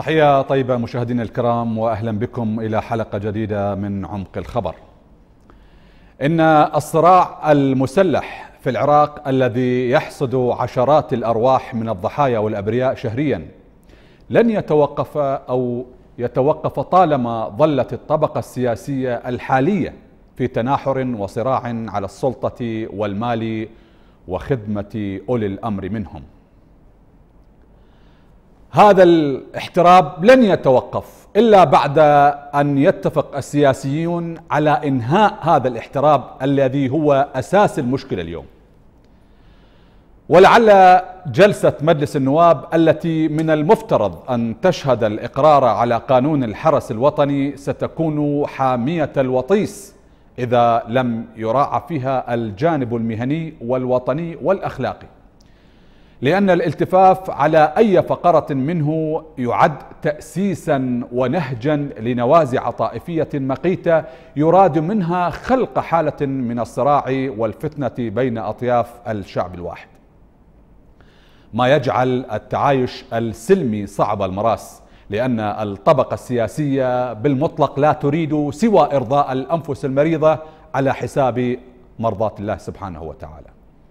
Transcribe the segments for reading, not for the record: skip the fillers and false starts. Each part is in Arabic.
تحية طيبة مشاهدينا الكرام، وأهلا بكم إلى حلقة جديدة من عمق الخبر. إن الصراع المسلح في العراق الذي يحصد عشرات الأرواح من الضحايا والأبرياء شهريا لن يتوقف طالما ظلت الطبقة السياسية الحالية في تناحر وصراع على السلطة والمال وخدمة أولي الأمر منهم. هذا الاحتراب لن يتوقف إلا بعد أن يتفق السياسيون على إنهاء هذا الاحتراب الذي هو أساس المشكلة اليوم. ولعل جلسة مجلس النواب التي من المفترض أن تشهد الإقرار على قانون الحرس الوطني ستكون حامية الوطيس إذا لم يراعى فيها الجانب المهني والوطني والأخلاقي، لأن الالتفاف على أي فقرة منه يعد تأسيسا ونهجا لنوازع طائفية مقيتة يراد منها خلق حالة من الصراع والفتنة بين أطياف الشعب الواحد، ما يجعل التعايش السلمي صعب المراس، لأن الطبقة السياسية بالمطلق لا تريد سوى إرضاء الأنفس المريضة على حساب مرضاة الله سبحانه وتعالى.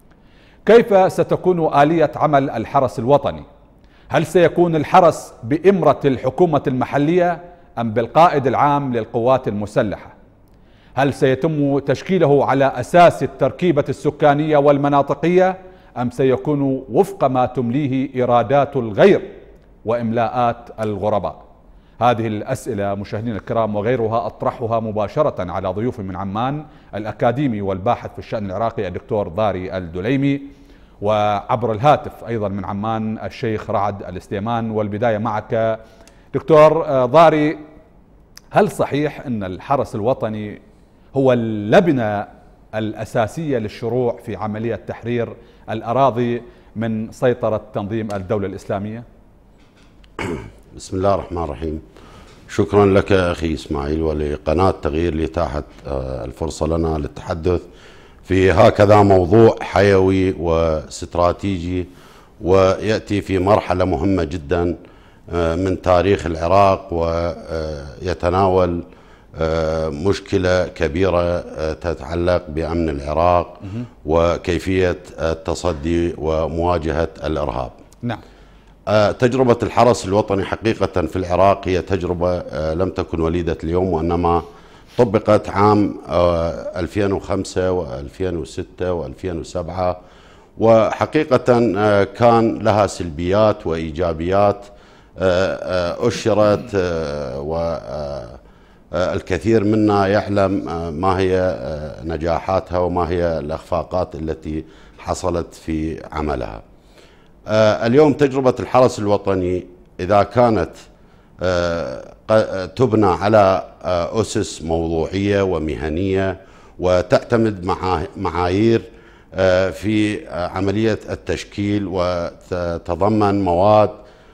كيف ستكون آلية عمل الحرس الوطني؟ هل سيكون الحرس بإمرة الحكومة المحلية أم بالقائد العام للقوات المسلحة؟ هل سيتم تشكيله على أساس التركيبة السكانية والمناطقية أم سيكون وفق ما تمليه إرادات الغير وإملاءات الغرباء؟ هذه الأسئلة مشاهدينا الكرام وغيرها أطرحها مباشرة على ضيوف من عمان، الأكاديمي والباحث في الشأن العراقي الدكتور ضاري الدليمي، وعبر الهاتف أيضا من عمان الشيخ رعد الاستيمان. والبداية معك دكتور ضاري، هل صحيح أن الحرس الوطني هو اللبنة الأساسية للشروع في عملية تحرير الأراضي من سيطرة تنظيم الدولة الإسلامية؟ بسم الله الرحمن الرحيم. شكرا لك أخي إسماعيل ولقناة تغيير لإتاحة الفرصة لنا للتحدث في هكذا موضوع حيوي واستراتيجي، ويأتي في مرحلة مهمة جدا من تاريخ العراق، ويتناول مشكلة كبيرة تتعلق بأمن العراق وكيفية التصدي ومواجهة الإرهاب. نعم. تجربة الحرس الوطني حقيقة في العراق هي تجربة لم تكن وليدة اليوم، وإنما طبقت عام 2005 و2006 و2007، وحقيقة كان لها سلبيات وإيجابيات أشرت، والكثير منا يعلم ما هي نجاحاتها وما هي الإخفاقات التي حصلت في عملها. اليوم تجربة الحرس الوطني إذا كانت تبنى على أسس موضوعية ومهنية وتعتمد معايير في عملية التشكيل وتتضمن مواد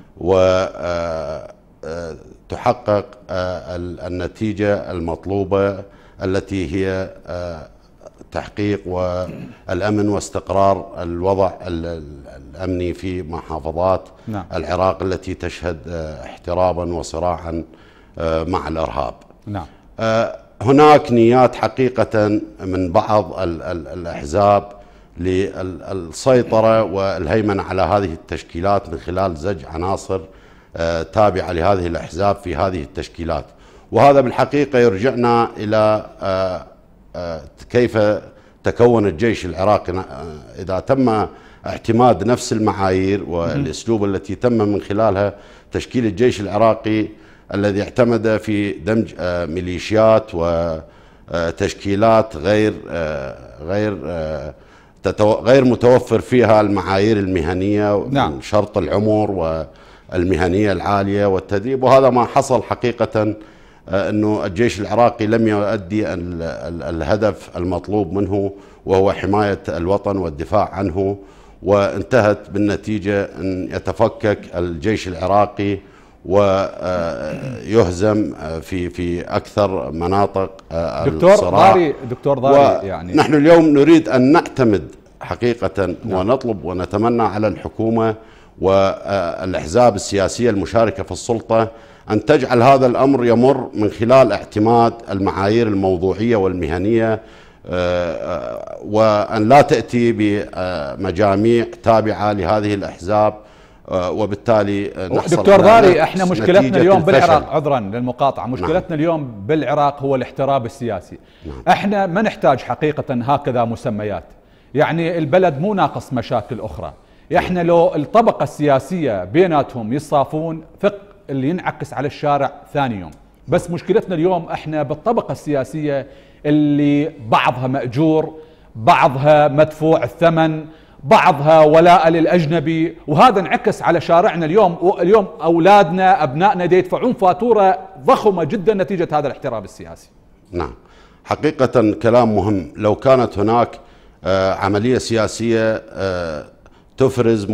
وتحقق النتيجة المطلوبة التي هي تحقيق والأمن واستقرار الوضع الأمني في محافظات العراق التي تشهد احترابا وصراعا مع الإرهاب. نعم. هناك نيات حقيقة من بعض الأحزاب للسيطرة والهيمنة على هذه التشكيلات من خلال زج عناصر تابعة لهذه الأحزاب في هذه التشكيلات، وهذا بالحقيقة يرجعنا إلى كيف تكون الجيش العراقي. إذا تم اعتماد نفس المعايير والأسلوب التي تم من خلالها تشكيل الجيش العراقي الذي اعتمد في دمج ميليشيات وتشكيلات غير متوفر فيها المعايير المهنية، نعم. شرط العمر والمهنية العالية والتدريب، وهذا ما حصل حقيقة، أنه الجيش العراقي لم يؤدي الهدف المطلوب منه وهو حماية الوطن والدفاع عنه، وانتهت بالنتيجة أن يتفكك الجيش العراقي ويهزم في أكثر مناطق الصراع. دكتور ضاري، يعني نحن اليوم نريد أن نعتمد حقيقة ونطلب ونتمنى على الحكومة والأحزاب السياسية المشاركة في السلطة أن تجعل هذا الأمر يمر من خلال اعتماد المعايير الموضوعية والمهنية، وأن لا تأتي بمجاميع تابعة لهذه الأحزاب، وبالتالي نحصل. دكتور ضاري، احنا مشكلتنا اليوم بالعراق، عذرا للمقاطعة، مشكلتنا اليوم بالعراق هو الاحتراب السياسي. احنا ما نحتاج حقيقة هكذا مسميات، يعني البلد مو ناقص مشاكل أخرى. احنا لو الطبقة السياسية بيناتهم يصافون ثق اللي ينعكس على الشارع ثاني يوم. بس مشكلتنا اليوم احنا بالطبقة السياسية اللي بعضها مأجور، بعضها مدفوع الثمن، بعضها ولاء للأجنبي، وهذا انعكس على شارعنا اليوم. واليوم أولادنا أبنائنا يدفعون فاتورة ضخمة جدا نتيجة هذا الاحتراب السياسي. نعم، حقيقة كلام مهم. لو كانت هناك عملية سياسية تفرز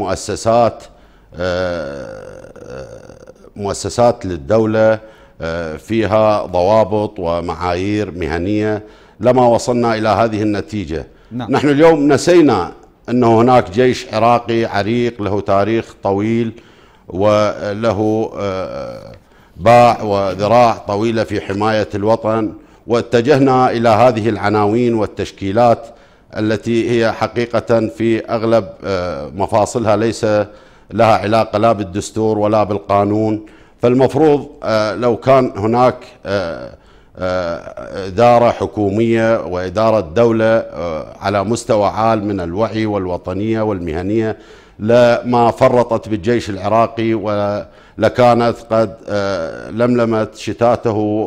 مؤسسات للدولة فيها ضوابط ومعايير مهنية لما وصلنا إلى هذه النتيجة. نعم. نحن اليوم نسينا أنه هناك جيش عراقي عريق له تاريخ طويل وله باع وذراع طويلة في حماية الوطن، واتجهنا إلى هذه العناوين والتشكيلات التي هي حقيقة في أغلب مفاصلها ليس لها علاقة لا بالدستور ولا بالقانون. فالمفروض لو كان هناك إدارة حكومية وإدارة دولة على مستوى عال من الوعي والوطنية والمهنية لما فرطت بالجيش العراقي، ولكانت قد لملمت شتاته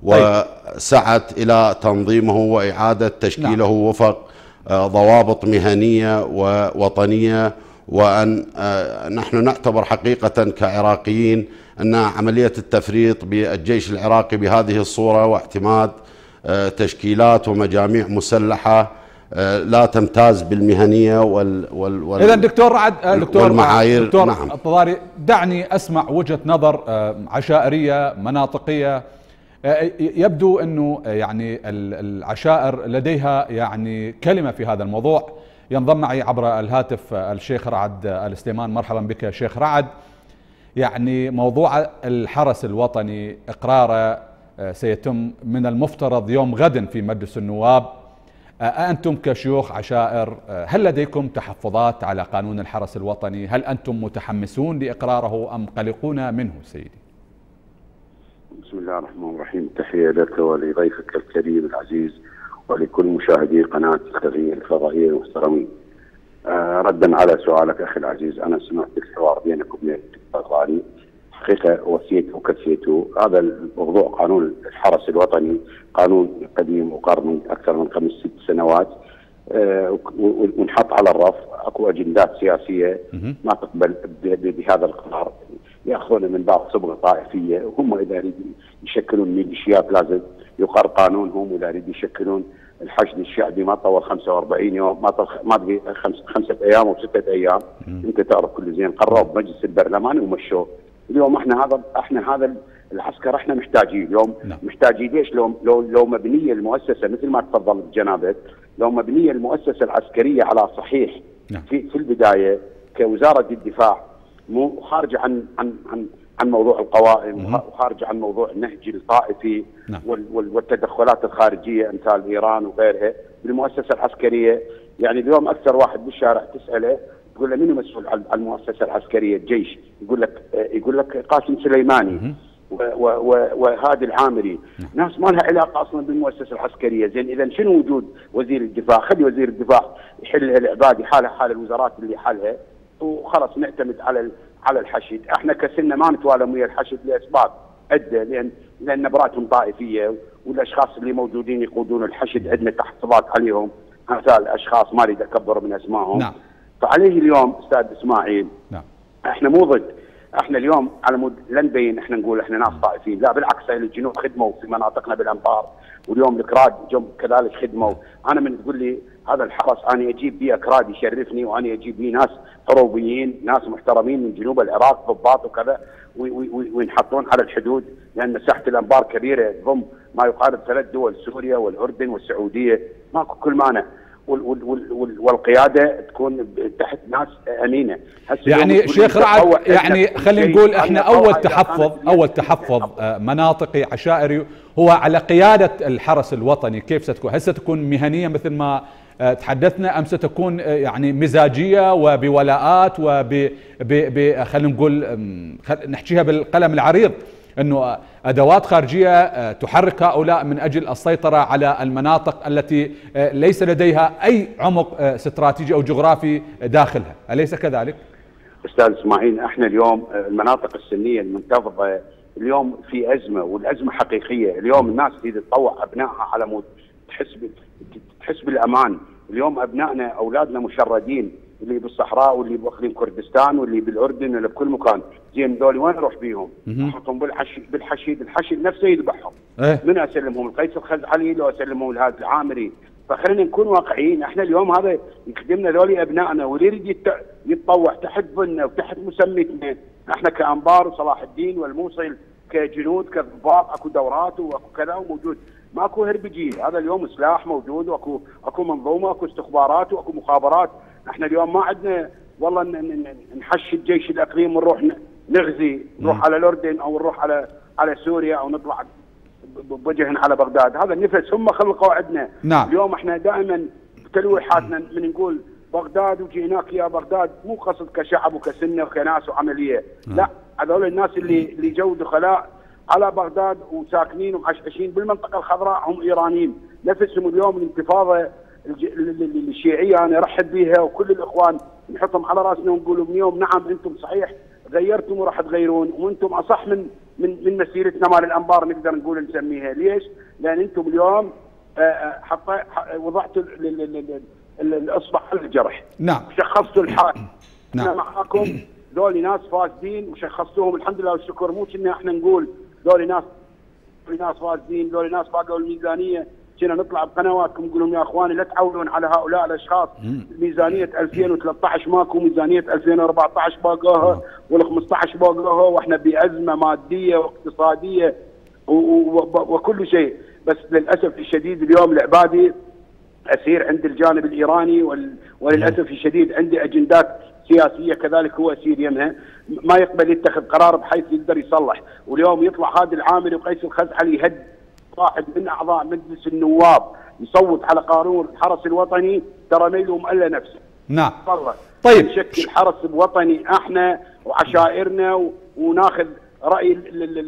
وسعت إلى تنظيمه وإعادة تشكيله وفق ضوابط مهنية ووطنية. وأن نحن نعتبر حقيقة كعراقيين أن عملية التفريط بالجيش العراقي بهذه الصورة واعتماد تشكيلات ومجاميع مسلحة لا تمتاز بالمهنية إذا دكتور رعد، والمعايير. دكتور نعم. الطضاري، دعني أسمع وجهة نظر عشائرية مناطقية. يبدو أنه يعني العشائر لديها يعني كلمة في هذا الموضوع. ينضم معي عبر الهاتف الشيخ رعد آل سليمان. مرحبا بك شيخ رعد. يعني موضوع الحرس الوطني إقراره سيتم من المفترض يوم غد في مجلس النواب. أنتم كشيوخ عشائر هل لديكم تحفظات على قانون الحرس الوطني؟ هل أنتم متحمسون لإقراره أم قلقون منه سيدي؟ بسم الله الرحمن الرحيم. تحية لك ولضيفك الكريم العزيز ولكل مشاهدي قناة الفضائية المحترمين. ردا على سؤالك أخي العزيز، أنا سمعت الحوار بينك وبين الدكتور ضاري، حقيقة وفيت وكفيته. هذا الموضوع قانون الحرس الوطني قانون قديم وقار من أكثر من 5-6 سنوات، ونحط على الرف. اكو اجندات سياسيه ما تقبل بهذا القرار، ياخذونه من باب صبغه طائفيه، وهم اذا يريدوا يشكلون ميليشيات لازم يقر قانونهم، واذا يريدوا يشكلون الحشد الشعبي ما طول 45 يوم، ما بقي 5 ايام او 6 ايام. انت تعرف كل زين، قرروا بمجلس البرلماني ومشوه. اليوم احنا هذا العسكر احنا محتاجين اليوم. محتاجين ليش؟ لو مبنيه المؤسسه مثل ما تفضل جنابك، لو مبنيه المؤسسه العسكريه على صحيح في البدايه كوزاره الدفاع، مو خارجه عن موضوع القوائم، وخارجه عن موضوع النهج الطائفي والتدخلات الخارجيه امثال ايران وغيرها بالمؤسسه العسكريه. يعني اليوم اكثر واحد بالشارع تساله تقول له منو مسؤول عن المؤسسه العسكريه؟ الجيش. يقول لك قاسم سليماني وهادي العامري، ناس ما لها علاقه اصلا بالمؤسسه العسكريه. زين اذا شنو وجود وزير الدفاع؟ خلي وزير الدفاع يحلها العبادي حالها حال الوزارات اللي حلها، وخلص نعتمد على الحشد. احنا كسلنا ما نتوالم ويا الحشد لاسباب عده، لان نبراتهم طائفيه، والاشخاص اللي موجودين يقودون الحشد عندنا تحفظات عليهم، امثال اشخاص ما اريد اكبر من اسمائهم. فعليه اليوم استاذ اسماعيل احنا مو ضد، احنا اليوم على مود لا نبين احنا نقول احنا ناس طائفيين، لا بالعكس. اهل الجنوب خدموا في مناطقنا بالامطار، واليوم الكراد كذلك خدموا. انا من تقول لي هذا الحرس انا اجيب بيه اكراد يشرفني، وانا اجيب بيه ناس حروبيين، ناس محترمين من جنوب العراق ضباط وكذا، وينحطون على الحدود، لان مساحه الانبار كبيره تضم ما يقارب 3 دول، سوريا والاردن والسعوديه، ماكو كل مانع. والقياده تكون تحت ناس امينه. يعني شيخ رعد، يعني خلينا نقول احنا اول تحفظ مناطقي عشائري هو على قياده الحرس الوطني. كيف ستكون؟ هل ستكون مهنيه مثل ما تحدثنا، ام ستكون يعني مزاجيه وبولاءات خلينا نقول نحكيها بالقلم العريض انه ادوات خارجيه تحرك هؤلاء من اجل السيطره على المناطق التي ليس لديها اي عمق استراتيجي او جغرافي داخلها، اليس كذلك؟ استاذ اسماعيل، احنا اليوم المناطق السنيه المنتفضه اليوم في ازمه، والازمه حقيقيه. اليوم الناس تريد تطوع ابنائها على مود تحس بالامان. اليوم ابنائنا اولادنا مشردين، اللي بالصحراء واللي باقليم كردستان واللي بالاردن واللي بكل مكان. زين ذولي وين نروح بيهم؟ احطهم بالحشيد، الحشيد نفسه يذبحهم. من اسلمهم؟ القيس الخزعلي لو اسلمهم لهذا العامري؟ فخلينا نكون واقعيين. احنا اليوم هذا يخدمنا ذولي ابنائنا، واللي يريد يتطوع تحت ظلنا وتحت مسميتنا احنا كانبار وصلاح الدين والموصل كجنود كضباط، اكو دورات واكو كذا وموجود، ماكو هربجي. هذا اليوم سلاح موجود، واكو منظومه، اكو استخبارات واكو مخابرات. احنا اليوم ما عندنا والله نحشد جيش الاقليم ونروح نغزي، نروح على الاردن او نروح على سوريا او نطلع بوجه على بغداد. هذا النفس هم خلقوا عندنا. نعم. اليوم احنا دائما تلويحاتنا من نقول بغداد وجيناك يا بغداد، مو قصد كشعب وكسنه وكناس وعمليه. لا، هذول الناس اللي جو دخلاء على بغداد وساكنين ومعشعشين بالمنطقه الخضراء هم ايرانيين. نفسهم اليوم الانتفاضه الشيعيه انا ارحب بها، وكل الاخوان نحطهم على راسنا ونقول لهم اليوم نعم انتم صحيح غيرتم وراح تغيرون، وانتم اصح من مسيرتنا مال الانبار نقدر نقول نسميها. ليش؟ لان انتم اليوم وضعتوا الاصبع على الجرح. نعم. شخصتوا الحال. نعم. احنا معاكم، ذولي ناس فاسدين وشخصتوهم الحمد لله والشكر. مو كنا احنا نقول ذولي ناس فاسدين، ذولي ناس باقوا الميزانيه، كنا نطلع بقنواتكم نقول لهم يا اخواني لا تعولون على هؤلاء الاشخاص. ميزانيه 2013 ماكو، ميزانيه 2014 باقوها وال15 باقوها، واحنا بازمه ماديه واقتصاديه وكل شيء. بس للاسف الشديد اليوم العبادي اسير عند الجانب الايراني، وللاسف الشديد عندي اجندات سياسيه كذلك هو اسير يمها، ما يقبل يتخذ قرار بحيث يقدر يصلح. واليوم يطلع هذا العامري وقيس الخزعلي يهد واحد من اعضاء مجلس النواب يصوت على قانون الحرس الوطني، ترى ميله مألى نفسه. نعم. طيب نشكل حرس وطني احنا وعشائرنا وناخذ راي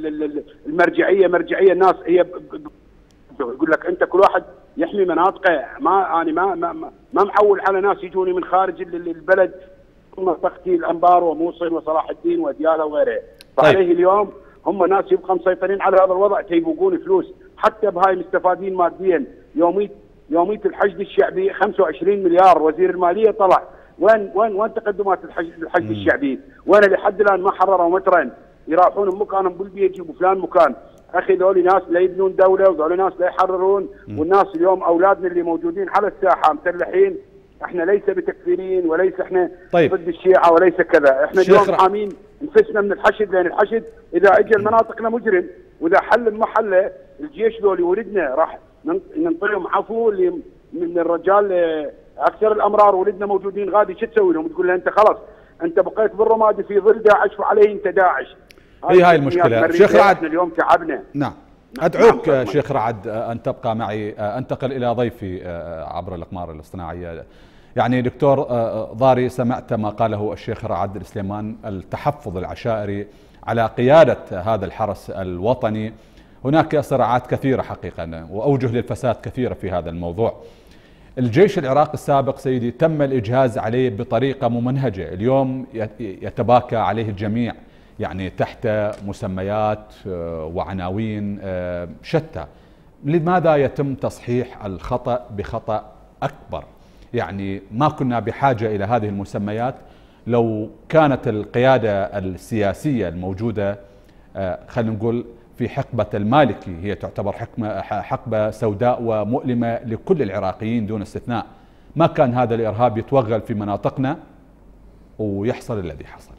مرجعيه الناس. هي يقول لك انت كل واحد يحمي مناطقه، ما انا ما معول على ناس يجوني من خارج البلد منطقتي الانبار وموصل وصلاح الدين ودياله وغيرها. فعليه اليوم هم ناس يبقى مسيطرين على هذا الوضع، تيبوقون فلوس حتى بهاي مستفادين ماديا. يوميه الحشد الشعبي 25 مليار، وزير الماليه طلع وين تقدمات الحشد الشعبي؟ وين لحد الان ما حرروا مترا يراحون مكانهم بالبيجي وبفلان مكان. اخي ذولي ناس لا يبنون دوله، وذولي ناس لا يحررون. والناس اليوم اولادنا اللي موجودين على الساحه مسلحين، احنا ليس بتكفيرين وليس احنا ضد الشيعه وليس كذا. احنا اليوم حامين نفسنا من الحشد، لان الحشد اذا اجى المناطقنا مجرم، واذا حل محله الجيش ذولي ولدنا راح ننطيهم عفو من الرجال اكثر الامرار ولدنا موجودين غادي. شو تسوي لهم؟ تقول له انت خلاص انت بقيت بالرمادي في ظل داعش وعليه انت داعش. هاي المشكله. شيخ رعد اليوم تعبنا. نعم. ادعوك شيخ رعد ان تبقى معي، انتقل الى ضيفي عبر الاقمار الاصطناعيه. يعني دكتور ضاري، سمعت ما قاله الشيخ رعد السليمان، التحفظ العشائري على قياده هذا الحرس الوطني. هناك صراعات كثيره حقيقه واوجه للفساد كثيره في هذا الموضوع. الجيش العراقي السابق سيدي تم الاجهاز عليه بطريقه ممنهجه، اليوم يتباكى عليه الجميع، يعني تحت مسميات وعناوين شتى. لماذا يتم تصحيح الخطأ بخطأ أكبر؟ يعني ما كنا بحاجة إلى هذه المسميات لو كانت القيادة السياسية الموجودة خلينا نقول في حقبة المالكي، هي تعتبر حقبة سوداء ومؤلمة لكل العراقيين دون استثناء. ما كان هذا الإرهاب يتوغل في مناطقنا ويحصل الذي حصل.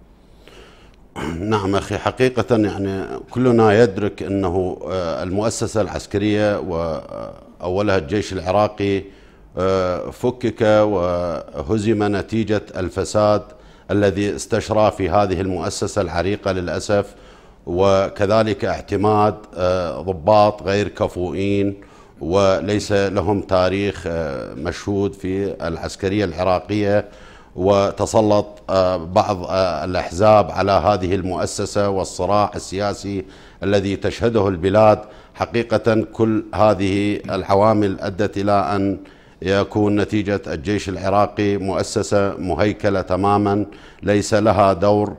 نعم أخي، حقيقة يعني كلنا يدرك أنه المؤسسة العسكرية وأولها الجيش العراقي فكك وهزم نتيجة الفساد الذي استشرى في هذه المؤسسة العريقة للأسف، وكذلك اعتماد ضباط غير كفؤين وليس لهم تاريخ مشهود في العسكرية العراقية، وتسلط بعض الأحزاب على هذه المؤسسة والصراع السياسي الذي تشهده البلاد. حقيقة كل هذه العوامل أدت إلى أن يكون نتيجة الجيش العراقي مؤسسة مهيكلة تماما، ليس لها دور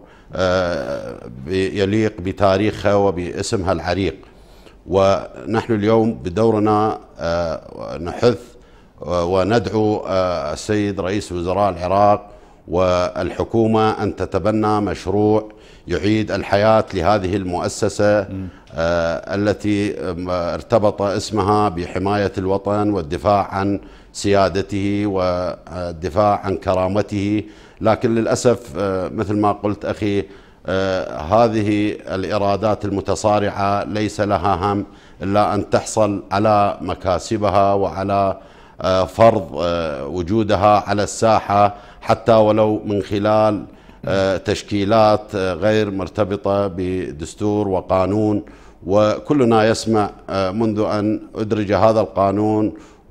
يليق بتاريخها وباسمها العريق. ونحن اليوم بدورنا نحث وندعو السيد رئيس وزراء العراق والحكومة أن تتبنى مشروع يعيد الحياة لهذه المؤسسة التي ارتبط اسمها بحماية الوطن والدفاع عن سيادته والدفاع عن كرامته. لكن للأسف مثل ما قلت أخي، هذه الإرادات المتصارعة ليس لها هم إلا أن تحصل على مكاسبها وعلى فرض وجودها على الساحة، حتى ولو من خلال تشكيلات غير مرتبطة بدستور وقانون. وكلنا يسمع منذ أن أدرج هذا القانون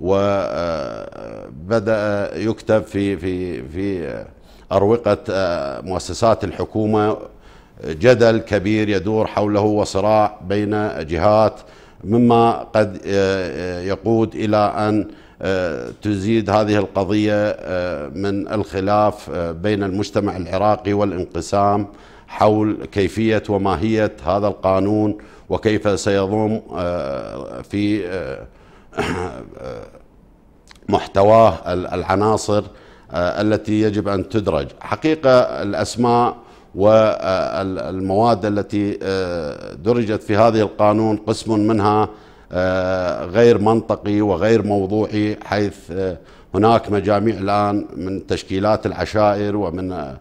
وبدأ يكتب في أروقة مؤسسات الحكومة جدل كبير يدور حوله وصراع بين جهات، مما قد يقود إلى أن تزيد هذه القضية من الخلاف بين المجتمع العراقي والانقسام حول كيفية وماهية هذا القانون وكيف سيضم في محتواه العناصر التي يجب أن تدرج. حقيقة الأسماء والمواد التي درجت في هذه القانون قسم منها غير منطقي وغير موضوعي، حيث هناك مجاميع الآن من تشكيلات العشائر ومن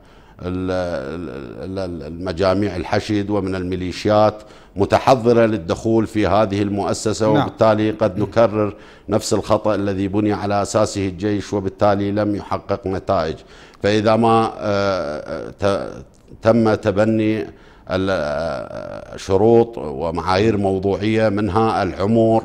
المجاميع الحشد ومن الميليشيات متحضرة للدخول في هذه المؤسسة. وبالتالي قد نكرر نفس الخطأ الذي بني على أساسه الجيش، وبالتالي لم يحقق نتائج. فإذا ما تم تبني شروط ومعايير موضوعية منها العمر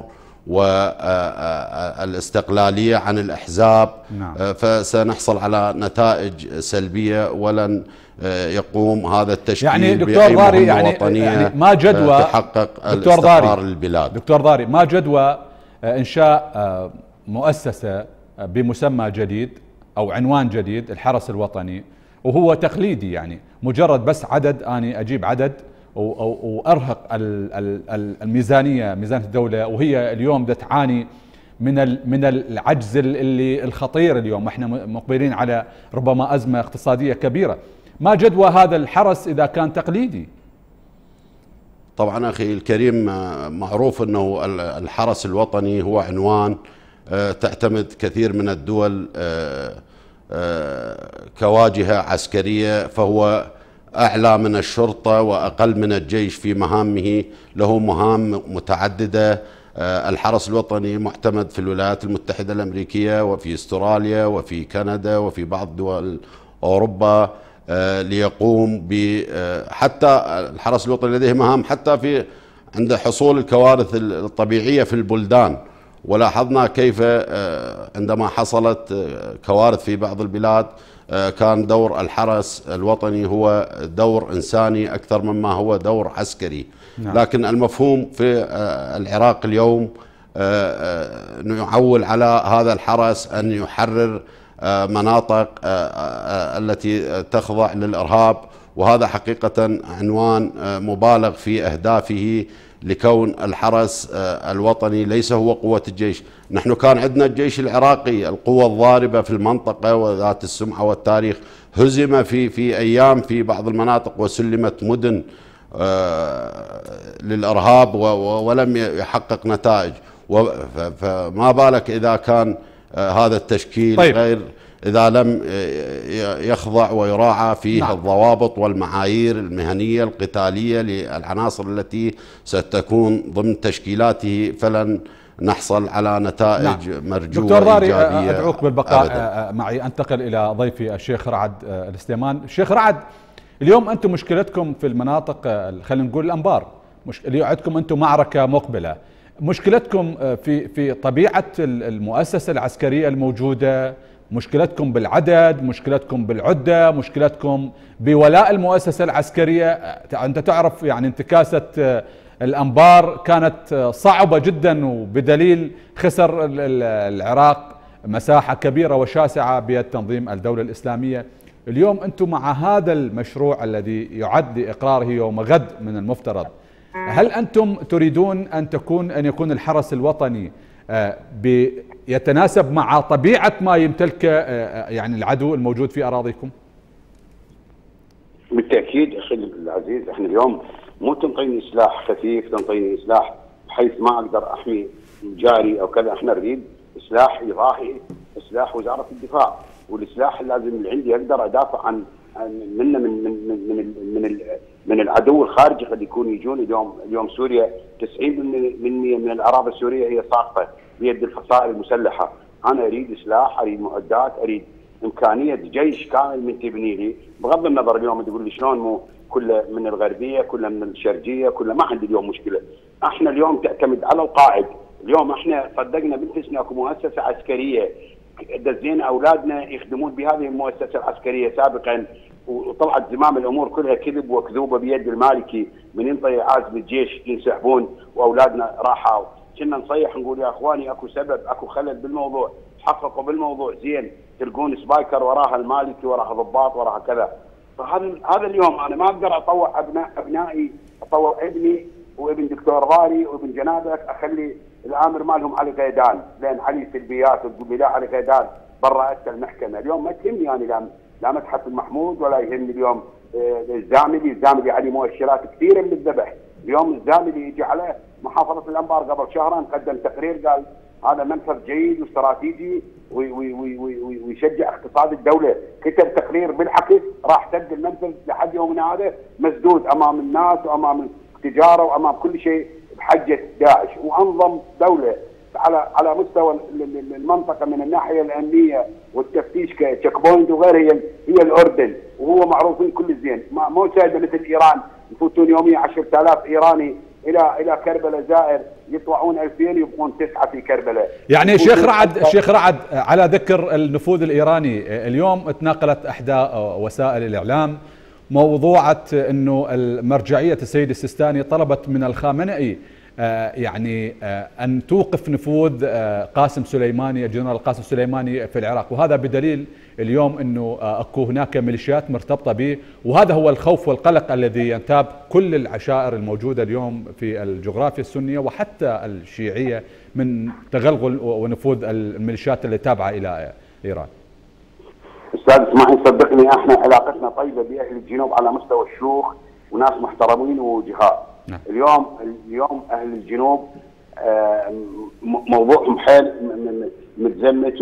والاستقلالية عن الأحزاب، فسنحصل على نتائج سلبية، ولن يقوم هذا التشكيل يعني دكتور ضاري يعني ما جدوى تحقق الاستقرار للبلاد. دكتور ضاري، ما جدوى إنشاء مؤسسة بمسمى جديد أو عنوان جديد الحرس الوطني وهو تقليدي، يعني مجرد بس عدد، أنا أجيب عدد وأرهق الميزانية، ميزانية الدولة، وهي اليوم تعاني من العجز اللي الخطير. اليوم احنا مقبلين على ربما أزمة اقتصادية كبيرة. ما جدوى هذا الحرس إذا كان تقليدي؟ طبعا أخي الكريم، معروف أنه الحرس الوطني هو عنوان تعتمد كثير من الدول كواجهة عسكرية، فهو أعلى من الشرطة وأقل من الجيش في مهامه، له مهام متعددة. الحرس الوطني معتمد في الولايات المتحدة الأمريكية وفي استراليا وفي كندا وفي بعض دول أوروبا ليقوم حتى الحرس الوطني لديه مهام حتى في عند حصول الكوارث الطبيعية في البلدان. ولاحظنا كيف عندما حصلت كوارث في بعض البلاد كان دور الحرس الوطني هو دور إنساني أكثر مما هو دور عسكري. لكن المفهوم في العراق اليوم نعول على هذا الحرس أن يحرر مناطق التي تخضع للإرهاب، وهذا حقيقة عنوان مبالغ في أهدافه، لكون الحرس الوطني ليس هو قوة الجيش. نحن كان عندنا الجيش العراقي القوة الضاربة في المنطقة وذات السمعة والتاريخ، هزم في أيام في بعض المناطق وسلمت مدن للإرهاب ولم يحقق نتائج. فما بالك إذا كان هذا التشكيل غير، إذا لم يخضع ويراعى فيه الضوابط والمعايير المهنية القتالية للعناصر التي ستكون ضمن تشكيلاته، فلن نحصل على نتائج مرجوة دكتور ضاري، إيجابية. أدعوك بالبقاء معي. أنتقل إلى ضيفي الشيخ رعد السليمان. الشيخ رعد، اليوم أنتم مشكلتكم في المناطق، خلينا نقول الأنبار، اليوم عندكم أنتم معركة مقبلة. مشكلتكم في طبيعة المؤسسة العسكرية الموجودة، مشكلتكم بالعدد، مشكلتكم بالعدة، مشكلتكم بولاء المؤسسة العسكرية. أنت تعرف يعني انتكاسة الأنبار كانت صعبة جدا، وبدليل خسر العراق مساحة كبيرة وشاسعة بيد تنظيم الدولة الإسلامية. اليوم أنتم مع هذا المشروع الذي يعد لإقراره يوم غد من المفترض، هل أنتم تريدون أن يكون الحرس الوطني يتناسب مع طبيعة ما يمتلكه يعني العدو الموجود في أراضيكم؟ بالتأكيد أخي العزيز، احنا اليوم مو تنطيني سلاح خفيف، تنطيني سلاح بحيث ما أقدر أحمي جاري أو كذا. احنا نريد سلاح إضافي، سلاح وزارة الدفاع، والسلاح اللازم اللي عندي أقدر أدافع عن منه من العدو الخارجي قد يكون يجون. اليوم سوريا 90% من الأراضي السورية هي ساقطة بيد الفصائل المسلحة. أنا أريد سلاح، أريد معدات، أريد إمكانية جيش كامل من تبني لي، بغض النظر اليوم تقول لي شلون، مو كله من الغربية، كله من الشرقية، كله ما عندي اليوم مشكلة. احنا اليوم تعتمد على القائد. اليوم احنا صدقنا بنفسنا اكو مؤسسة عسكرية، دزينا اولادنا يخدمون بهذه المؤسسة العسكرية سابقا، وطلعت زمام الامور كلها كذب وكذوبة بيد المالكي. من ينطي عازم الجيش ينسحبون واولادنا راحوا. كنا نصيح نقول يا اخواني اكو سبب، اكو خلل بالموضوع، حققوا بالموضوع زين، تلقون سبايكر وراها المالكي، وراها ضباط، وراها كذا. فهذا اليوم انا ما اقدر اطوع ابنائي، اطوع ابني وابن دكتور ضاري وابن جنابك، اخلي الامر مالهم علي غيدان، لان علي سلبيات وتقول لي لا علي غيدان برا المحكمه. اليوم ما تهمني يعني لا مدحت المحمود ولا يهمني اليوم الزاملي عليه مؤشرات كثيره من الذبح. اليوم الزاملي يجي على محافظه الانبار قبل شهرين قدم تقرير قال هذا منفذ جيد واستراتيجي ويشجع اقتصاد الدوله، كتب تقرير بالعكس راح سد المنفذ لحد يومنا هذا مسدود امام الناس وامام التجاره وامام كل شيء بحجه داعش. وانظم دوله على مستوى المنطقه من الناحيه الامنيه والتفتيش كتشيك بوينت وغيرها هي الاردن، وهو معروفين كل زين. مو سايبه مثل ايران يفوتون يوميا 10,000 ايراني الى كربلاء زائر، يطلعون 2000 يبقون 9 في كربلاء. يعني شيخ رعد على ذكر النفوذ الايراني، اليوم تناقلت احدى وسائل الاعلام موضوعة انه مرجعية السيد السيستاني طلبت من الخامنئي يعني ان توقف نفوذ قاسم سليماني، الجنرال قاسم سليماني في العراق، وهذا بدليل اليوم انه اكو هناك ميليشيات مرتبطة به، وهذا هو الخوف والقلق الذي ينتاب كل العشائر الموجودة اليوم في الجغرافيا السنية وحتى الشيعية من تغلغل ونفوذ الميليشيات اللي تابعة الى ايران. استاذ اسماعيل صدقني احنا علاقتنا طيبه باهل الجنوب على مستوى الشيوخ وناس محترمين ووجهاء. نعم. اليوم اهل الجنوب موضوعهم حيل متزمت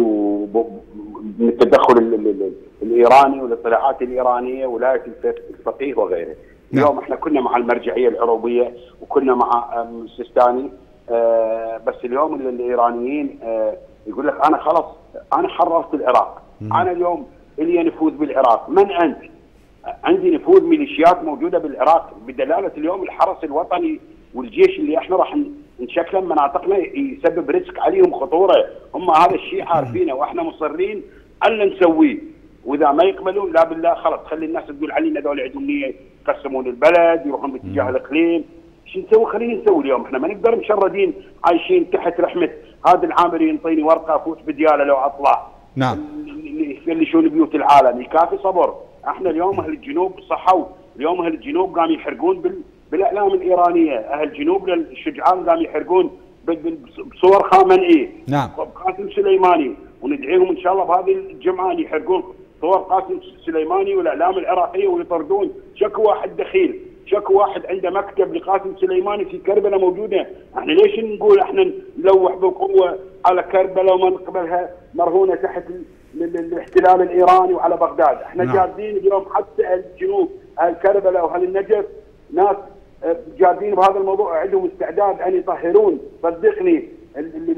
من التدخل الايراني والاطلاعات الايرانيه ولايه الفقيه وغيره. نعم. اليوم احنا كنا مع المرجعيه العروبيه وكنا مع السيستاني، بس اليوم الايرانيين يقول لك انا خلاص انا حررت العراق. أنا اليوم إلي نفوذ بالعراق، من أنت؟ عندي نفوذ ميليشيات موجودة بالعراق، بدلالة اليوم الحرس الوطني والجيش اللي احنا راح نشكله مناطقنا يسبب ريسك عليهم خطورة. هم هذا الشيء عارفينه واحنا مصرين ألا نسويه، وإذا ما يقبلون لا بالله خلاص خلي الناس تقول علينا دول عندهم نية يقسمون البلد يروحون باتجاه الإقليم. شو نسوي؟ خلينا نسوي اليوم، احنا ما نقدر مشردين عايشين تحت رحمة هذا العامري ينطيني ورقة أفوت بديالة لو أطلع. نعم. اللي يفلشون بيوت العالم يكافي صبر. احنا اليوم اهل الجنوب صحوا، اليوم اهل الجنوب قام يحرقون بالاعلام الايرانيه، اهل الجنوب الشجعان قام يحرقون بصور خامنئي. نعم. قاسم سليماني، وندعيهم ان شاء الله بهذه الجمعه يحرقون صور قاسم سليماني والاعلام العراقيه ويطردون شكو واحد دخيل، شكو واحد عنده مكتب لقاسم سليماني في كربلاء موجوده. احنا ليش نقول احنا نلوح بالقوه على كربلاء وما نقبلها مرهونه تحت الاحتلال الايراني وعلى بغداد؟ احنا نعم. جادين اليوم حتى اهل الجنوب اهل كربلاء واهل النجف ناس جادين بهذا الموضوع، عندهم استعداد ان يطهرون. صدقني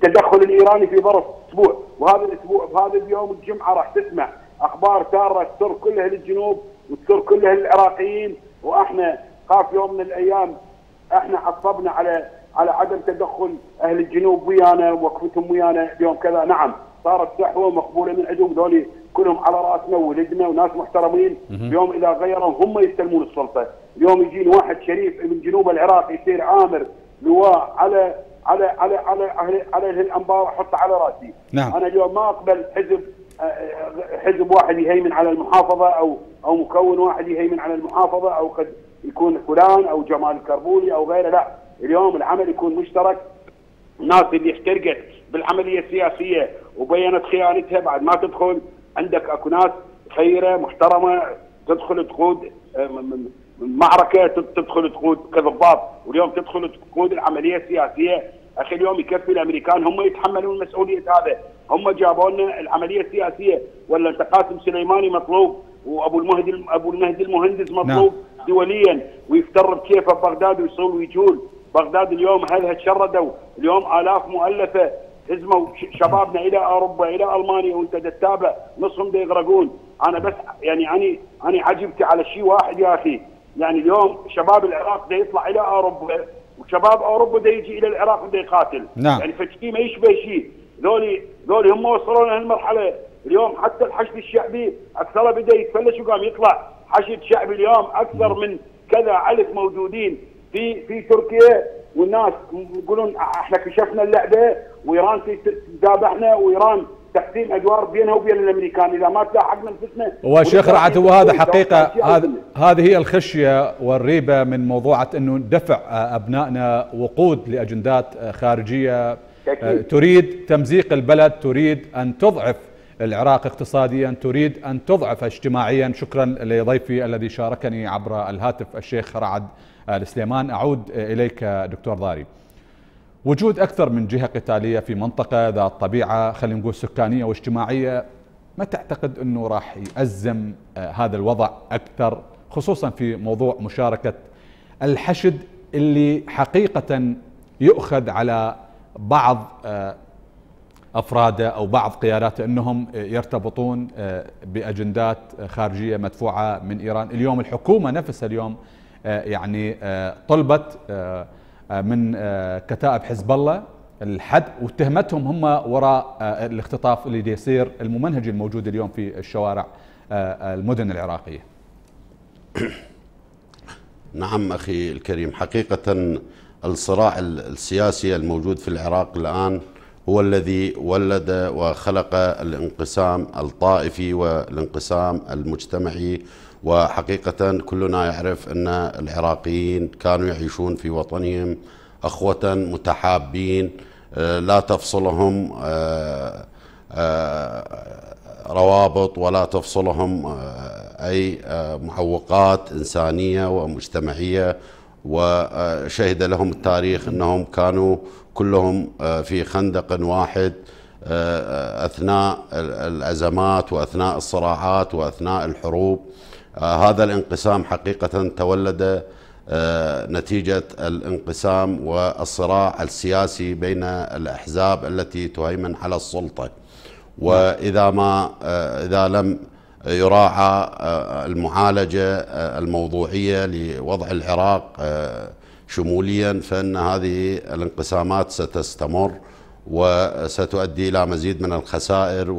التدخل الايراني في ظرف اسبوع، وهذا الاسبوع بهذا اليوم الجمعه راح تسمع اخبار ساره تسر كل اهل الجنوب وتسر كل اهل العراقيين، واحنا خاف يوم من الايام احنا عصبنا على عدم تدخل اهل الجنوب ويانا ووقفتهم ويانا اليوم كذا. نعم صارت دعوه مقبوله من عندهم، ذولي كلهم على راسنا وولدنا وناس محترمين. اليوم اذا غيرهم هم يستلمون السلطه. اليوم يجيني واحد شريف من جنوب العراق يصير عامر لواء على اهل الانبار احطه على راسي. نعم. انا اليوم ما اقبل حزب واحد يهيمن على المحافظه او مكون واحد يهيمن على المحافظه، او قد يكون فلان او جمال الكربولي او غيره. لا، اليوم العمل يكون مشترك. الناس اللي احترقت بالعمليه السياسيه وبينت خيانتها بعد ما تدخل، عندك اكو ناس خيره محترمه تدخل تقود معركه، تدخل تقود كضباط، واليوم تدخل تقود العمليه السياسيه. اخي اليوم يكفي الامريكان هم يتحملون مسؤوليه هذا، هم جابوا لنا العمليه السياسيه. ولا انت قاسم سليماني مطلوب وابو المهدي المهندس مطلوب دوليا ويفتر بكيفه ببغداد ويصول ويجول. بغداد اليوم اهلها تشردوا، اليوم الاف مؤلفه هزموا شبابنا الى اوروبا الى المانيا، وانت تتابع نصهم يغرقون. انا بس يعني انا عجبتي على شيء واحد يا اخي، يعني اليوم شباب العراق دا يطلع الى اوروبا وشباب اوروبا دا يجي الى العراق ودا يقاتل. نعم. يعني فشي ما يشبه شيء. ذولي هم وصلوا لنا هالمرحله. اليوم حتى الحشد الشعبي اكثره بدا يتفلش وقام يطلع حشد شعبي. اليوم اكثر من كذا ألف موجودين في تركيا، والناس يقولون احنا كشفنا اللعبه وايران تذابحنا، وايران تقسيم ادوار بينها وبين الامريكان. اذا ما تلاحقنا نفسنا. وشيخ رعد، هو هذا حقيقه، هذه هي الخشيه والريبه من موضوعه انه دفع ابنائنا وقود لاجندات خارجيه تريد تمزيق البلد، تريد ان تضعف العراق اقتصاديا، تريد ان تضعف اجتماعيا. شكرا لضيفي الذي شاركني عبر الهاتف الشيخ رعد السليمان. اعود اليك دكتور ضاري. وجود أكثر من جهة قتالية في منطقة ذات طبيعة خلينا نقول سكانية واجتماعية، ما تعتقد أنه راح يأزم هذا الوضع أكثر، خصوصا في موضوع مشاركة الحشد اللي حقيقة يؤخذ على بعض أفراده أو بعض قياداته أنهم يرتبطون بأجندات خارجية مدفوعة من إيران؟ اليوم الحكومة نفسها اليوم يعني طلبت من كتائب حزب الله الحد، واتهمتهم هم وراء الاختطاف اللي يصير الممنهج الموجود اليوم في الشوارع المدن العراقية. نعم أخي الكريم، حقيقة الصراع السياسي الموجود في العراق الآن هو الذي ولد وخلق الانقسام الطائفي والانقسام المجتمعي. وحقيقة كلنا يعرف أن العراقيين كانوا يعيشون في وطنهم أخوة متحابين، لا تفصلهم روابط ولا تفصلهم أي معوقات إنسانية ومجتمعية. وشهد لهم التاريخ أنهم كانوا كلهم في خندق واحد أثناء الأزمات وأثناء الصراعات وأثناء الحروب. هذا الانقسام حقيقة تولد نتيجة الانقسام والصراع السياسي بين الأحزاب التي تهيمن على السلطة. إذا لم يراعى المعالجة الموضوعية لوضع العراق شموليا، فإن هذه الانقسامات ستستمر وستؤدي إلى مزيد من الخسائر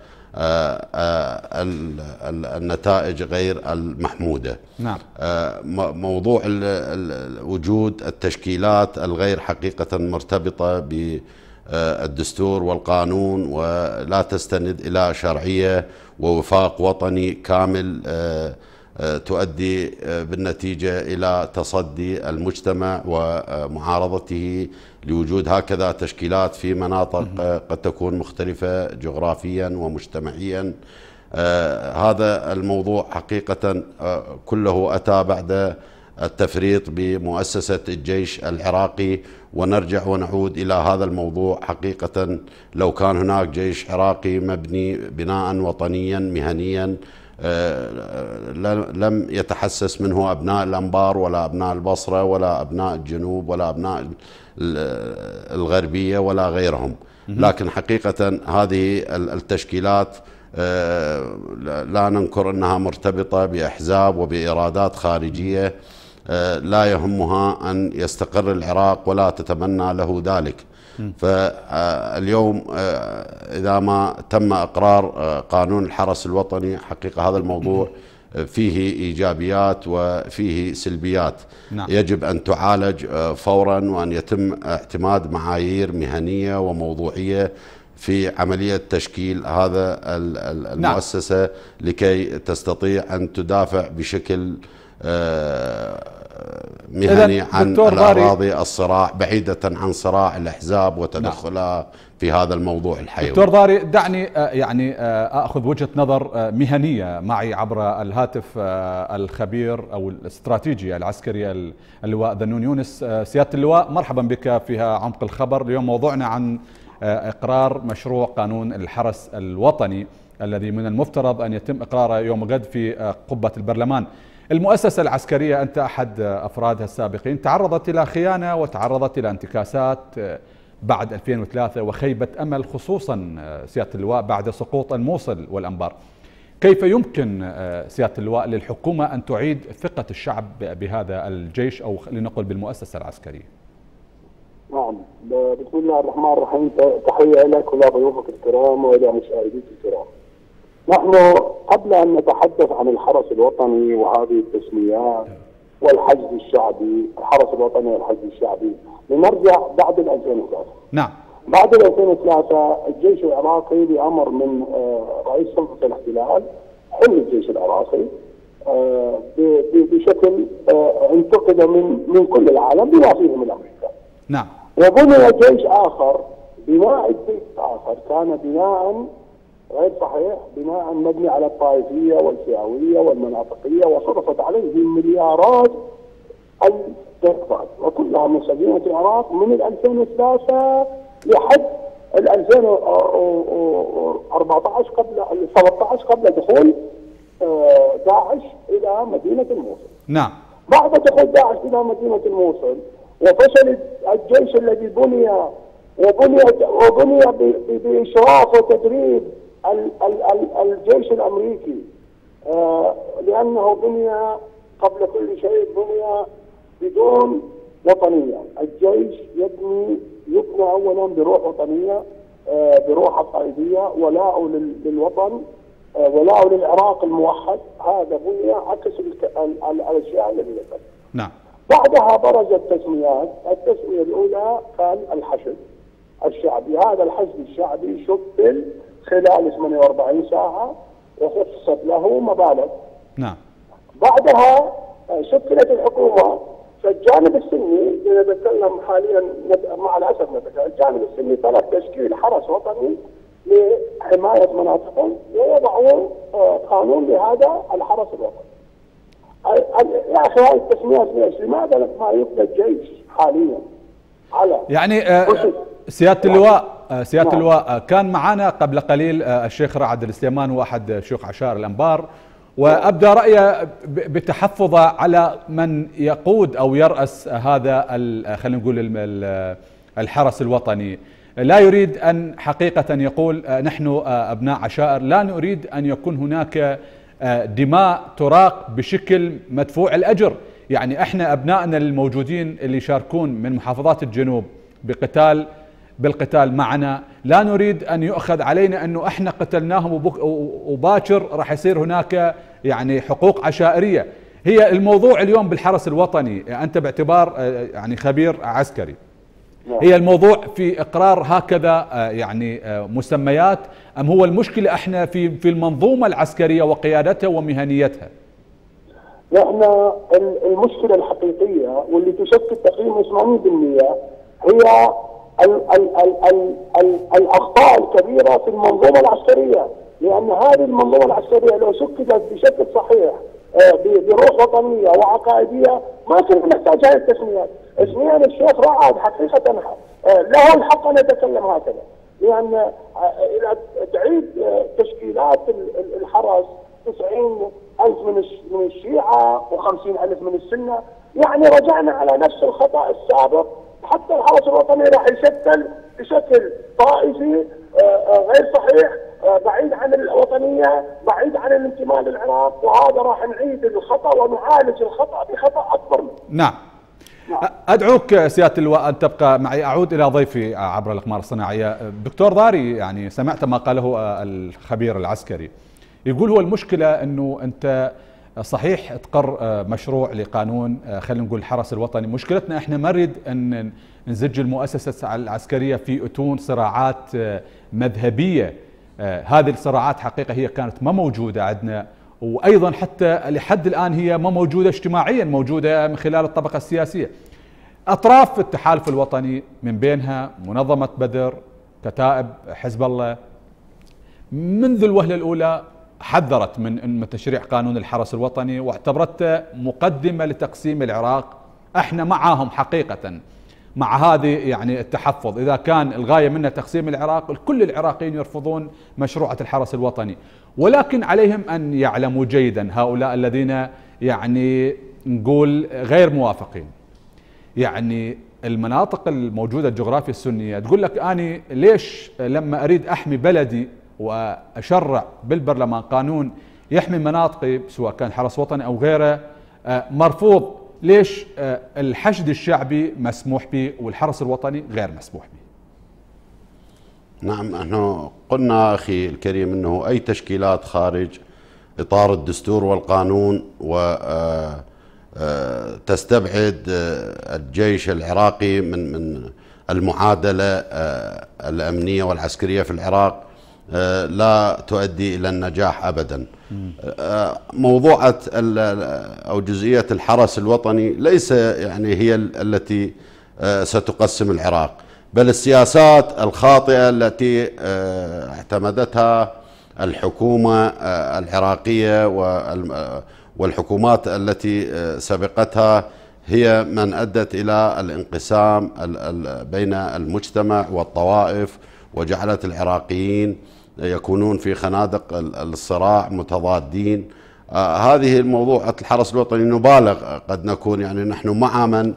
والنتائج غير المحمودة. نعم. موضوع وجود التشكيلات الغير حقيقة مرتبطة بالدستور والقانون ولا تستند إلى شرعية ووفاق وطني كامل تؤدي بالنتيجة إلى تصدي المجتمع ومعارضته لوجود هكذا تشكيلات في مناطق قد تكون مختلفة جغرافيا ومجتمعيا. هذا الموضوع حقيقة كله أتى بعد التفريط بمؤسسة الجيش العراقي، ونرجع ونعود إلى هذا الموضوع. حقيقة لو كان هناك جيش عراقي مبني بناء وطنيا مهنيا لم يتحسس منه أبناء الأنبار ولا أبناء البصرة ولا أبناء الجنوب ولا أبناء الغربية ولا غيرهم. لكن حقيقة هذه التشكيلات لا ننكر أنها مرتبطة بأحزاب وبإرادات خارجية لا يهمها أن يستقر العراق ولا تتمنى له ذلك. فاليوم إذا ما تم إقرار قانون الحرس الوطني، حقيقة هذا الموضوع فيه إيجابيات وفيه سلبيات. نعم. يجب أن تعالج فورا، وأن يتم اعتماد معايير مهنية وموضوعية في عملية تشكيل هذا المؤسسة لكي تستطيع أن تدافع بشكل مهني عن الأراضي الصراع، بعيدة عن صراع الأحزاب وتدخلها في هذا الموضوع الحيوي. دكتور ضاري، دعني يعني أخذ وجهة نظر مهنية. معي عبر الهاتف الخبير أو الاستراتيجي العسكري اللواء ذنون يونس. سيادة اللواء، مرحبا بك فيها عمق الخبر. اليوم موضوعنا عن إقرار مشروع قانون الحرس الوطني الذي من المفترض أن يتم إقراره يوم غد في قبة البرلمان. المؤسسة العسكرية، أنت أحد أفرادها السابقين، تعرضت إلى خيانة وتعرضت إلى انتكاسات بعد 2003 وخيبة أمل، خصوصا سيادة اللواء بعد سقوط الموصل والأنبار. كيف يمكن سيادة اللواء للحكومة أن تعيد ثقة الشعب بهذا الجيش، أو لنقل بالمؤسسة العسكرية؟ نعم، بسم الله الرحمن الرحيم. تحية لك ولضيوفك الكرام وإلى مشاهديك الكرام. نحن قبل أن نتحدث عن الحرس الوطني وهذه التسميات والحشد الشعبي، الحرس الوطني والحشد الشعبي، لنرجع بعد 2003. نعم. بعد 2003 الجيش العراقي بأمر من رئيس سلطة الاحتلال حل الجيش العراقي بشكل انتقد من كل العالم بما فيهم الأمريكان. نعم. وبني جيش آخر، بناء الجيش الآخر كان بناء غير صحيح، بناء مبني على الطائفية والفئوية والمناطقية، وصرفت عليه مليارات الدولارات، وكلها من خزينة العراق من 2003 لحد 2014 قبل 13 قبل دخول داعش إلى مدينة الموصل. نعم. بعد دخول داعش إلى مدينة الموصل وفشل الجيش الذي بني بإشراف وتدريب الجيش الأمريكي، لأنه بني قبل كل شيء بني بدون وطنية. الجيش يبنى أولا بروح وطنية، بروح عقائدية، ولاء للوطن، ولاء للعراق الموحد. هذا بني عكس الأشياء التي ذكرت. نعم. بعدها برزت تسميات. التسمية الأولى كان الحشد الشعبي. هذا الحشد الشعبي شكل خلال 48 ساعة وخصصت له مبالغ. نعم. بعدها شكلت الحكومة. فالجانب السني نتكلم حاليا، مع الأسف نتكلم الجانب السني طلب تشكيل حرس وطني لحماية مناطقهم، ووضعوا قانون لهذا الحرس الوطني. يا أخي هذه التسميات ليش؟ لماذا ما يبنى الجيش حاليا على يعني سيادة اللواء كان معنا قبل قليل الشيخ رعد السليمان، واحد شيوخ عشائر الأنبار، وأبدى رأيه بتحفظه على من يقود أو يرأس هذا خلينا نقول الحرس الوطني. لا يريد أن حقيقة يقول نحن أبناء عشائر لا نريد أن يكون هناك دماء تراق بشكل مدفوع الأجر. يعني احنا أبنائنا الموجودين اللي يشاركون من محافظات الجنوب بالقتال معنا، لا نريد أن يؤخذ علينا أنه احنا قتلناهم وباكر راح يصير هناك يعني حقوق عشائرية. هي الموضوع اليوم بالحرس الوطني، أنت باعتبار يعني خبير عسكري، هي الموضوع في إقرار هكذا يعني مسميات، أم هو المشكلة احنا في المنظومة العسكرية وقيادتها ومهنيتها؟ نحن المشكلة الحقيقية واللي تشكل تقريبا 80% هي الأخطاء الكبيرة في المنظومة العسكرية. لأن هذه المنظومة العسكرية لو شكلت بشكل صحيح بروح وطنية وعقائدية ما كنا نحتاج هذه التسميات. اسميا الشيخ رعد حقيقة له الحق أن يتكلم هكذا، لأن إلى تعيد تشكيلات الحرس 90,000 من الشيعة و50,000 من السنة، يعني رجعنا على نفس الخطأ السابق. حتى الحرس الوطني راح يشكل بشكل طائفي غير صحيح، بعيد عن الوطنيه، بعيد عن الانتماء للعراق، وهذا راح نعيد الخطا ونعالج الخطا بخطا اكبر. نعم. أدعوك سيادة اللواء أن تبقى معي. أعود إلى ضيفي عبر الأقمار الصناعية. دكتور ضاري، يعني سمعت ما قاله الخبير العسكري، يقول هو المشكلة أنه أنت صحيح تقر مشروع لقانون خلينا نقول الحرس الوطني، مشكلتنا إحنا ما نريد أن نزج المؤسسة العسكرية في أتون صراعات مذهبية. هذه الصراعات حقيقة هي كانت ما موجودة عندنا، وأيضا حتى لحد الآن هي ما موجودة اجتماعيا، موجودة من خلال الطبقة السياسية. أطراف التحالف الوطني من بينها منظمة بدر، كتائب حزب الله، منذ الوهلة الأولى حذرت من تشريع قانون الحرس الوطني واعتبرته مقدمة لتقسيم العراق. احنا معهم حقيقة مع هذه يعني التحفظ، إذا كان الغاية منه تقسيم العراق، كل العراقيين يرفضون مشروعة الحرس الوطني، ولكن عليهم أن يعلموا جيدا هؤلاء الذين يعني نقول غير موافقين. يعني المناطق الموجودة الجغرافيا السنية تقول لك أنا ليش لما أريد أحمي بلدي وأشرع بالبرلمان قانون يحمي مناطقي سواء كان حرس وطني أو غيره مرفوض؟ ليش الحشد الشعبي مسموح به والحرس الوطني غير مسموح به؟ نعم، نحن قلنا أخي الكريم أنه أي تشكيلات خارج إطار الدستور والقانون وتستبعد الجيش العراقي من المعادلة الأمنية والعسكرية في العراق لا تؤدي إلى النجاح أبدا. موضوعة أو جزئية الحرس الوطني ليس يعني هي التي ستقسم العراق، بل السياسات الخاطئة التي اعتمدتها الحكومة العراقية والحكومات التي سبقتها هي من أدت إلى الانقسام بين المجتمع والطوائف، وجعلت العراقيين يكونون في خنادق الصراع متضادين. هذه الموضوع الحرس الوطني نبالغ قد نكون، يعني نحن مع من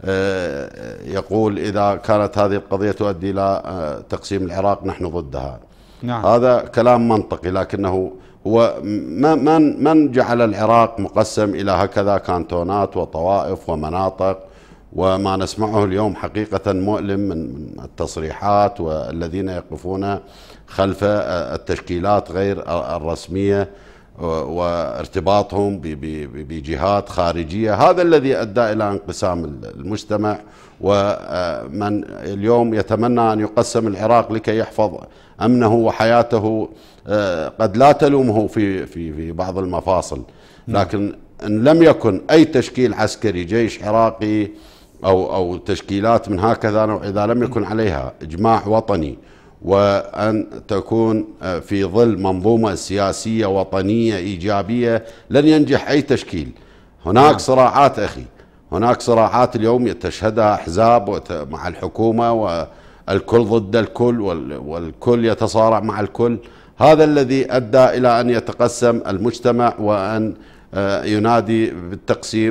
يقول إذا كانت هذه القضية تؤدي إلى تقسيم العراق نحن ضدها. نعم. هذا كلام منطقي، لكنه هو من جعل العراق مقسم إلى هكذا كانتونات وطوائف ومناطق، وما نسمعه اليوم حقيقة مؤلم من التصريحات والذين يقفون خلف التشكيلات غير الرسمية وارتباطهم بجهات خارجية. هذا الذي أدى إلى انقسام المجتمع، ومن اليوم يتمنى أن يقسم العراق لكي يحفظ أمنه وحياته قد لا تلومه في بعض المفاصل، لكن إن لم يكن أي تشكيل عسكري، جيش عراقي أو تشكيلات من هكذا نوع، إذا لم يكن عليها إجماع وطني وأن تكون في ظل منظومة سياسية وطنية إيجابية، لن ينجح أي تشكيل. هناك صراعات أخي، هناك صراعات اليوم تشهدها أحزاب مع الحكومة، والكل ضد الكل والكل يتصارع مع الكل. هذا الذي أدى إلى أن يتقسم المجتمع وأن ينادي بالتقسيم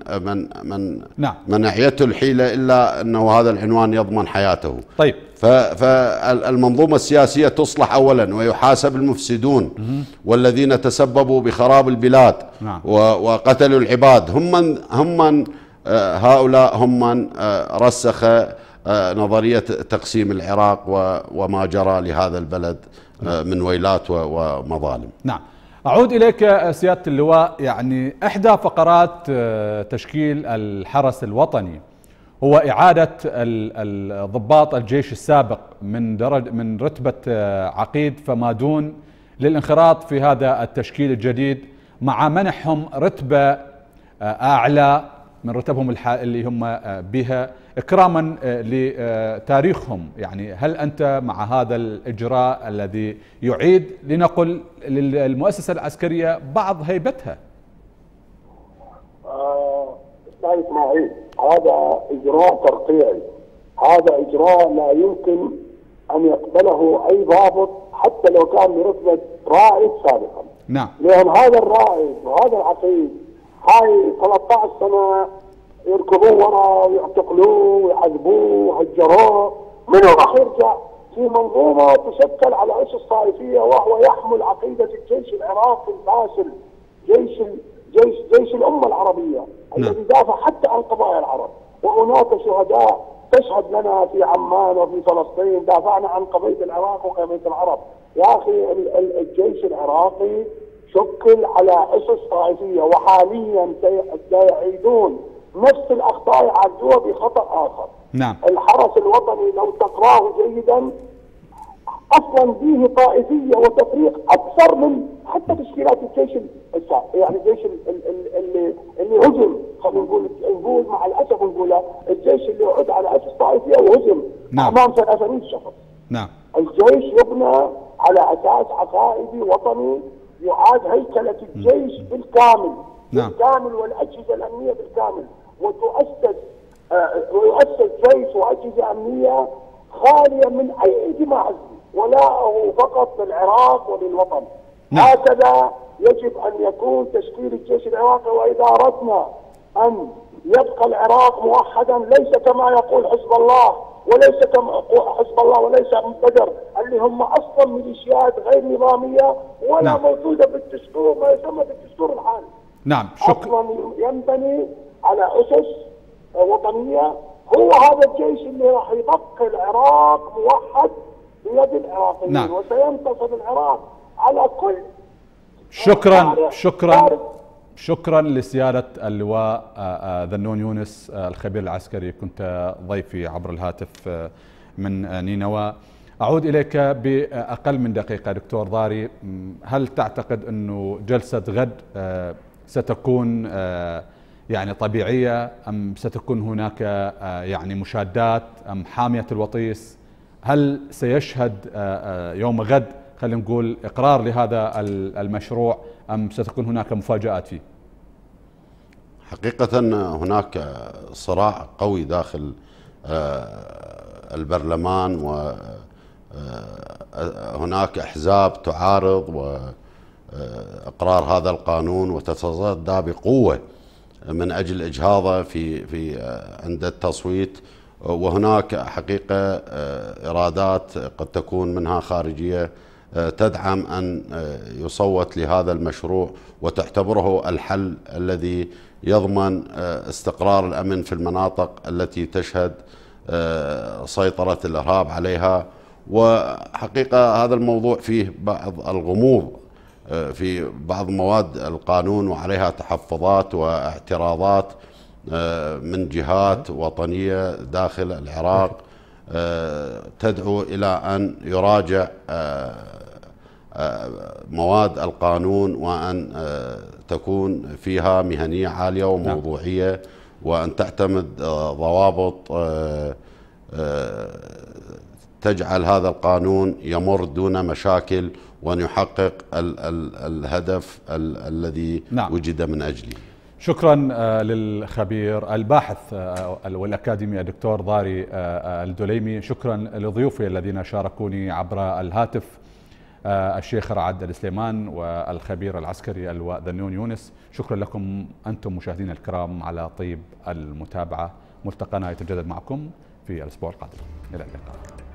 من نعم. نعيته الحيلة، إلا أنه هذا العنوان يضمن حياته. طيب، فالمنظومة السياسية تصلح أولا، ويحاسب المفسدون والذين تسببوا بخراب البلاد. نعم. وقتلوا العباد، هم من هؤلاء هم من رسخ نظرية تقسيم العراق وما جرى لهذا البلد من ويلات ومظالم. نعم. أعود إليك سيادة اللواء. يعني إحدى فقرات تشكيل الحرس الوطني هو إعادة ضباط الجيش السابق من رتبة عقيد فما دون للانخراط في هذا التشكيل الجديد، مع منحهم رتبة أعلى من رتبهم اللي هم بها إكراما لتاريخهم. يعني هل أنت مع هذا الإجراء الذي يعيد لنقل للمؤسسة العسكرية بعض هيبتها؟ أستاذ إسماعيل، هذا إجراء ترقيعي، هذا إجراء لا يمكن أن يقبله أي ضابط حتى لو كان برتبة رائد سابقا. نعم. لأن هذا الرائد وهذا العقيد هاي 13 سنة يركضوه ورا ويعتقلوه ويعذبوه ويهجروه، من راح يرجع منظومة تشكل على أسس طائفية، وهو يحمل عقيدة الجيش العراقي الفاصل، جيش الأمة العربية الذي دافع حتى عن قضايا العرب. وهناك شهداء تشهد لنا في عمان وفي فلسطين، دافعنا عن قضية العراق وقضية العرب. يا أخي الجيش العراقي شكل على أسس طائفية، وحاليا سيعيدون نفس الأخطاء يعدوها بخطأ آخر. نعم. الحرس الوطني لو تقراه جيدا اصلا فيه طائفيه وتفريق اكثر من حتى تشكيلات الجيش يعني الجيش اللي هزم، خلينا نقول مع الاسف نقول الجيش اللي عد على اساس طائفيه وهزم. نعم. امام 300 شخص. نعم. الجيش يبنى على اساس عقائدي وطني، يعاد هيكله الجيش بالكامل. نعم. بالكامل، والاجهزه الامنيه بالكامل، ويؤسس جيش واجهزه امنيه خاليه من اي انتماء حزبي، ولاءه فقط للعراق وللوطن. نعم. هكذا يجب ان يكون تشكيل الجيش العراقي. واذا اردنا ان يبقى العراق موحدا، ليس كما يقول حزب الله، وليس كما حزب الله وليس بدر اللي هم اصلا ميليشيات غير نظاميه ولا نعم. موجوده بالدستور، ما يسمى بالدستور الحالي. نعم. اصلا ينبني على اسس وطنيه. هو هذا الجيش اللي راح يبقي العراق موحد بيد العراقيين. نعم. وسينتصر العراق على كل. شكرا لسيادة اللواء ذنون يونس الخبير العسكري، كنت ضيفي عبر الهاتف من نينوى. أعود إليك بأقل من دقيقة دكتور ضاري، هل تعتقد أنه جلسة غد ستكون يعني طبيعية، أم ستكون هناك يعني مشادات، أم حامية الوطيس؟ هل سيشهد يوم غد خلينا نقول إقرار لهذا المشروع، أم ستكون هناك مفاجآت فيه؟ حقيقة هناك صراع قوي داخل البرلمان، وهناك أحزاب تعارض وإقرار هذا القانون وتتصدى بقوة من أجل إجهاضه في عند التصويت. وهناك حقيقة إرادات قد تكون منها خارجية تدعم أن يصوت لهذا المشروع وتعتبره الحل الذي يضمن استقرار الأمن في المناطق التي تشهد سيطرة الإرهاب عليها. وحقيقة هذا الموضوع فيه بعض الغموض في بعض مواد القانون، وعليها تحفظات واعتراضات من جهات وطنية داخل العراق تدعو إلى أن يراجع مواد القانون، وأن تكون فيها مهنية عالية وموضوعية، وأن تعتمد ضوابط تجعل هذا القانون يمر دون مشاكل، وأن يحقق الهدف الذي وجد من أجله. شكرا للخبير الباحث والأكاديمي الدكتور ضاري الدليمي. شكرا لضيوفي الذين شاركوني عبر الهاتف، الشيخ رعد السليمان والخبير العسكري اللواء ذنون يونس. شكرا لكم أنتم مشاهدينا الكرام على طيب المتابعة. ملتقانا يتجدد معكم في الأسبوع القادم. إلى اللقاء.